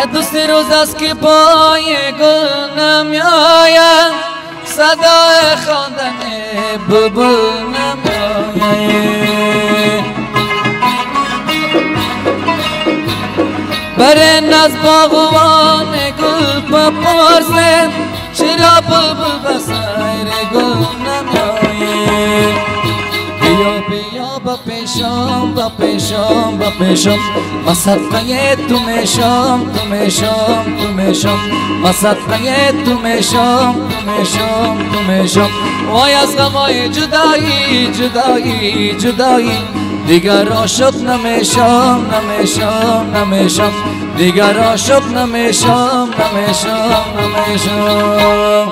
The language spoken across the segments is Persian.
دوست روز است که پای گل نمیاید صدای خواندن بلبل نمیاید برن از باغوان گل بپرسن چرا بلبل به سیر گل نمیاید بیا بیا با پیشم با پیشم با پیشم ما صدقه تو میشم تو میشم تو میشم ما صدقه تو میشم تو میشم تو میشم وای از غمای جدایی جدایی جدایی دیگر عاشق نمیشم نمیشم نمیشم دیگر عاشق نمیشم نمیشم نمیشم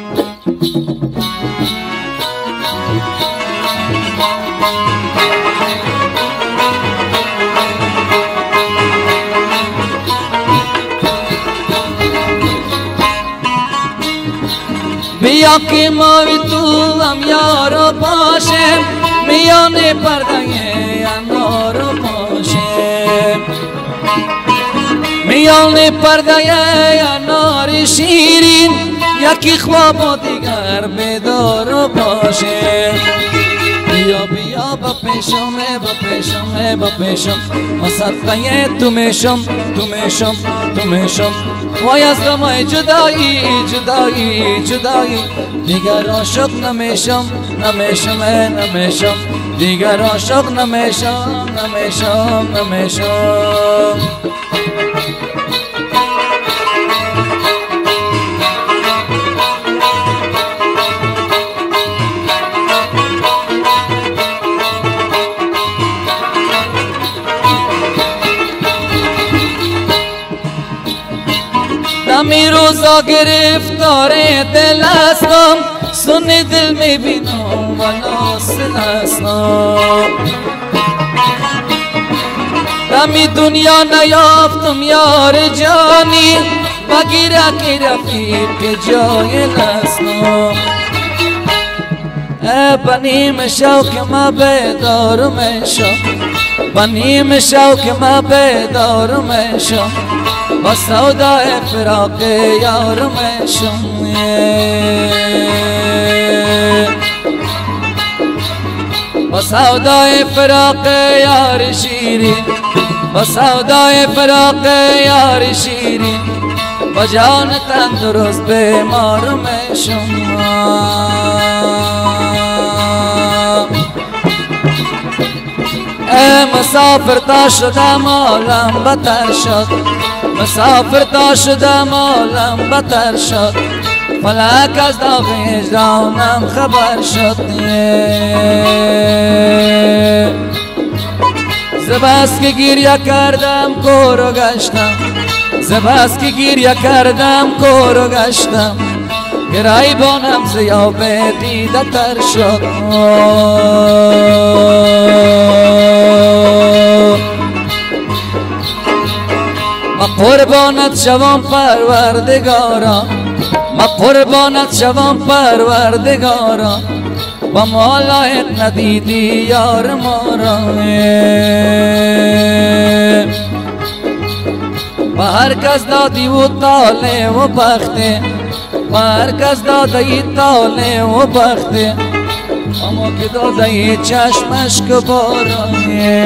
بیا که ما و تو هم یارو باشیم میان پرده انوارو باشیم میان پرده انار شیرین یکی خواب و دیگر بیدار باشیم بیا بیا با پیشم با پیشم با پیشم ما صدقه تو میشم تو میشم تو میشم وای از غمای جدایی جدایی جدایی دیگر عاشق نمیشم نمیشم نمیشم دیگر عاشق نمیشم نمیشم نمیشم دمی روزا گرفتار دل هستم سن دل میبینم و ناصل هستم دمی دنیا نیافتم یار جانی بگیره که رفیق جای هستم بنیم شوق ما بیدار میشم بنیم شوق ما بیدار میشم با سودای فراق یار میشم با سودای فراق یار شیرین با سودای فراق یار شیرین با جان تندرست بیمار میشم مسافر تا شدم عالم بتر شد مسافر تا شدم عالم بتر شد فلک از داغ هجرانم خبر شد زبست که گریه کردم کورو گشتم زبست که گریه کردم کورو گشتم گریبانم زیاب دیده تر شد ما قربانت شوم پروردگارا ما قربانت شوم پروردگارا و ما لایق ندیدی یار ما را و هر کس دادی و طالع و بخته و هر کس دادی طالع و بخته اما که دادی چشمش که بارانه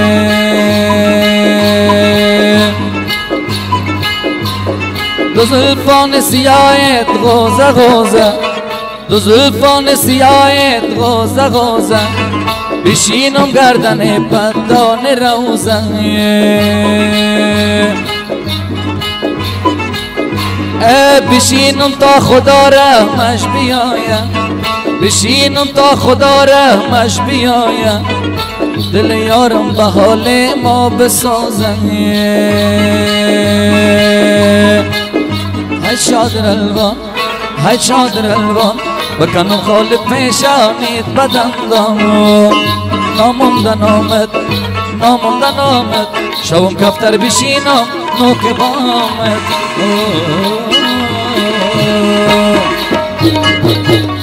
دو زلفان سیاهت غوزه غوزه دو زلفان سیاهت غوزه غوزه بشینم گردن پدان روزه بشینم تا خدا رحمش بیاید بشینم تا خدا رحمش بیاید دل یارم به حال ما بسازه های شادر الوان های شادر الوان بکنم خالق پیشانیت بدندانو ناموندن آمد ناموندن آمد شوم کفتر بشینم نوک بامد